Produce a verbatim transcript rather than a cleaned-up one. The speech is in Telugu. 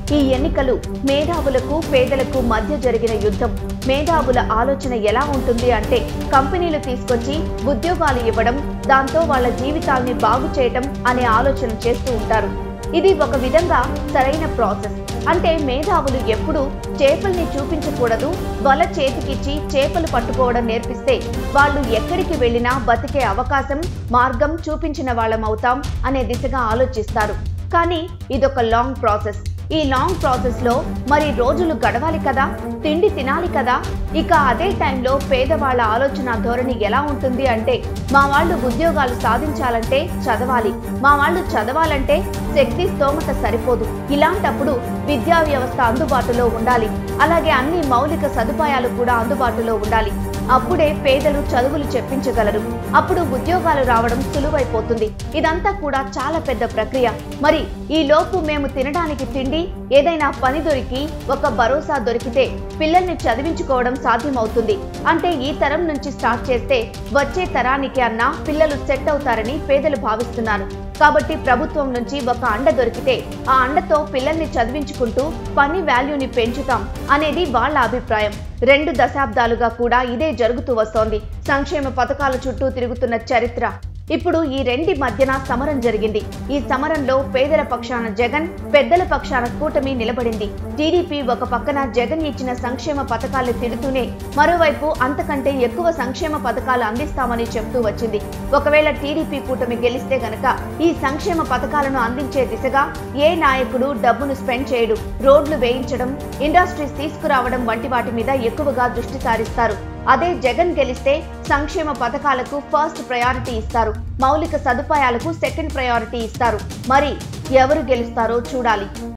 ఈ ఎన్నికలు మేధావులకు పేదలకు మధ్య జరిగిన యుద్ధం. మేధావుల ఆలోచన ఎలా ఉంటుంది అంటే కంపెనీలు తీసుకొచ్చి ఉద్యోగాలు ఇవ్వడం, దాంతో వాళ్ళ జీవితాల్ని బాగు చేయటం అనే ఆలోచన చేస్తూ ఉంటారు. ఇది ఒక విధంగా సరైన ప్రాసెస్. అంటే మేధావులు ఎప్పుడు చేపల్ని చూపించకూడదు, వల చేతికిచ్చి చేపలు పట్టుకోవడం నేర్పిస్తే వాళ్ళు ఎక్కడికి వెళ్ళినా బతికే అవకాశం, మార్గం చూపించిన వాళ్ళం అవుతాం అనే దిశగా ఆలోచిస్తారు. కానీ ఇదొక లాంగ్ ప్రాసెస్. ఈ లాంగ్ ప్రాసెస్ లో మరి రోజులు గడవాలి కదా, తిండి తినాలి కదా. ఇక అదే టైంలో పేదవాళ్ల ఆలోచన ధోరణి ఎలా ఉంటుంది అంటే మా వాళ్ళు ఉద్యోగాలు సాధించాలంటే చదవాలి, మా వాళ్ళు చదవాలంటే శక్తి స్తోమత సరిపోదు. ఇలాంటప్పుడు విద్యా వ్యవస్థ అందుబాటులో ఉండాలి, అలాగే అన్ని మౌలిక సదుపాయాలు కూడా అందుబాటులో ఉండాలి. అప్పుడే పేదలు చదువులు చెప్పించగలరు, అప్పుడు ఉద్యోగాలు రావడం సులువైపోతుంది. ఇదంతా కూడా చాలా పెద్ద ప్రక్రియ. మరి ఈ లోపు మేము తినడానికి తిండి, ఏదైనా పని దొరికి ఒక భరోసా దొరికితే పిల్లల్ని చదివించుకోవడం సాధ్యమవుతుంది. అంటే ఈ తరం నుంచి స్టార్ట్ చేస్తే వచ్చే తరానికి అన్నా పిల్లలు సెట్ అవుతారని పేదలు భావిస్తున్నారు. కాబట్టి ప్రభుత్వం నుంచి ఒక అండ దొరికితే ఆ అండతో పిల్లల్ని చదివించుకుంటూ పని వాల్యూని పెంచుతాం అనేది వాళ్ళ అభిప్రాయం. రెండు దశాబ్దాలుగా కూడా ఇదే జరుగుతూ వస్తోంది. సంక్షేమ పథకాల చుట్టూ తిరుగుతున్న చరిత్ర. ఇప్పుడు ఈ రెండి మధ్యన సమరం జరిగింది. ఈ సమరంలో పేదల పక్షాన జగన్, పెద్దల పక్షాన కూటమి నిలబడింది. టీడీపీ ఒక పక్కన జగన్ ఇచ్చిన సంక్షేమ పథకాలు తిడుతూనే మరోవైపు అంతకంటే ఎక్కువ సంక్షేమ పథకాలు అందిస్తామని చెప్తూ వచ్చింది. ఒకవేళ టీడీపీ కూటమి గెలిస్తే గనక ఈ సంక్షేమ పథకాలను అందించే దిశగా ఏ నాయకుడు డబ్బును స్పెండ్ చేయడు. రోడ్లు వేయించడం, ఇండస్ట్రీస్ తీసుకురావడం వంటి వాటి మీద ఎక్కువగా దృష్టి సారిస్తారు. అదే జగన్ గెలిస్తే సంక్షేమ పథకాలకు ఫస్ట్ ప్రయారిటీ ఇస్తారు, మౌలిక సదుపాయాలకు సెకండ్ ప్రయారిటీ ఇస్తారు. మరి ఎవరు గెలుస్తారో చూడాలి.